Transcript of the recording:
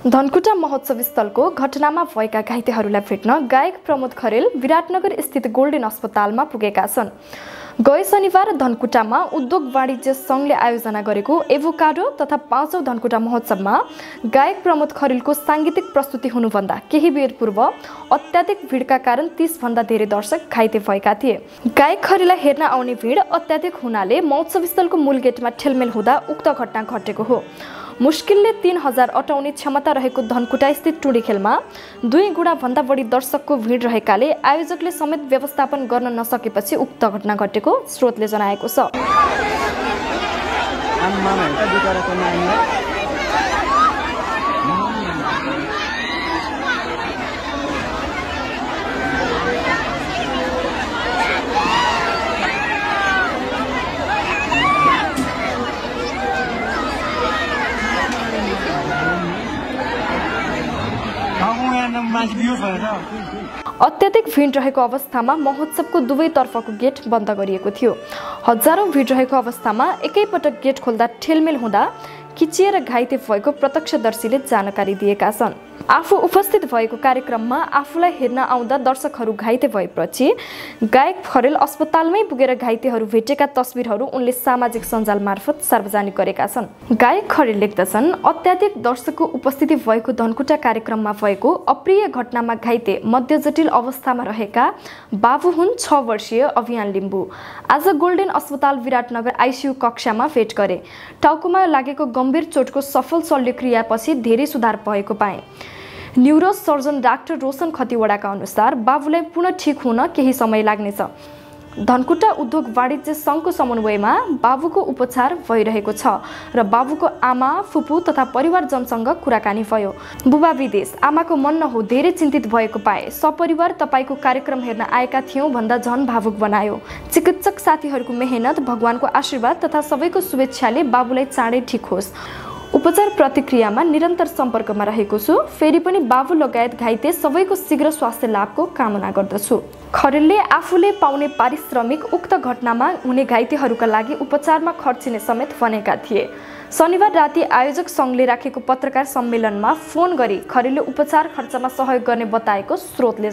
धनकुटा महोत्सव स्थलको घटनामा भएका घाइतेहरूलाई भेट्न गायक प्रमोद खरेल विराटनगर स्थित गोल्डेन अस्पतालमा पुगेका छन्। गए शनिबार धनकुटामा उद्योग वाणिज्य संघले आयोजना गरेको एभोकाडो तथा 5औं धनकुटा महोत्सवमा गायक प्रमोद खरेलको सांगीतिक प्रस्तुति हुनुभन्दा केही बेर पूर्व अत्याधिक भिडका कारण 30 भन्दा धेरै दर्शक घाइते भएका थिए। गायक खरेललाई हेर्न आउने भिड अत्याधिक हुनाले महोत्सव स्थलको मूल गेटमा ठेलमेल हुँदा उक्त घटना घटेको हो। मुस्किलले 3000 अटाउने क्षमता रहेको धनकुटा स्थित टुँडीखेलमा 2 गुणा भन्दा बढी दर्शकको भिड रहेकाले आयोजकले समेत व्यवस्थापन गर्न नसकेपछि उक्त घटना घटेको स्रोतले जनाएको छ। अत्याधिक भिड रहेको अवस्थामा महोत्सवको दुवैतर्फको गेट बन्द गरिएको थियो। हजारौं भिड रहेको अवस्थामा एकैपटक गेट खोल्दा ठेलमेल हुँदा किचिएर घाइते भएको प्रत्यक्षदर्शीले जानकारी दिएका छन्। आफू उपस्थित भएको कार्यक्रममा आफूलाई हेर्न आउँदा दर्शकहरू घाइते भएपछि गायक खरेल अस्पतालमै पुगेर घाइतेहरू भेटेका तस्बिरहरू उनले सामाजिक सञ्जाल मार्फत सार्वजनिक गरेका छन्। गायक खरेल लेख्दछन्, अत्याधिक दर्शकको उपस्थिति भएको धनकुटा कार्यक्रममा भएको अप्रिय घटनामा घाइते मध्य जटिल अवस्थामा रहेका बाबु हुन् 6 वर्षीय अभियान लिम्बू। आज गोल्डेन अस्पताल विराटनगर आइसियु कक्षामा भेट गरे। टाउकोमा लागेको गम्भीर चोटको सफल शल्यक्रियापछि धेरै सुधार भएको पाए। न्यूरो सर्जन डाक्टर रोशन खतिवडाका अनुसार बाबुलाई पुनः ठिक हुन केही समय लाग्नेछ। धनकुटा उद्योग वाणिज्य संघको समन्वयमा बाबुको उपचार भइरहेको छ र बाबुको आमा, फुपू तथा परिवारजनसँग कुराकानी भयो। बुबा विदेश, आमाको मन नहो, धेरै चिन्तित भएको पाए। सपरिवार तपाईको कार्यक्रम हेर्न आएका थियौं भन्दा झन भावुक बनायो। चिकित्सक साथीहरूको मेहनत, भगवानको आशीर्वाद तथा सबैको शुभेच्छाले बाबुलाई चाँडै ठिक होस्। उपचार प्रतिक्रियामा निरन्तर सम्पर्कमा रहेको छु। फेरि पनि बाबु लगायत घाइते सबैको शीघ्र स्वास्थ्य लाभको कामना गर्दछु। खरेलले आफूले पाउने पारिश्रमिक उक्त घटनामा हुने घाइतेहरूका लागि उपचारमा खर्चिने समेत भनेका थिए। शनिबार राति आयोजक संघले राखेको पत्रकार सम्मेलनमा फोन गरी खरेलले उपचार खर्चमा सहयोग गर्ने बताएको स्रोतले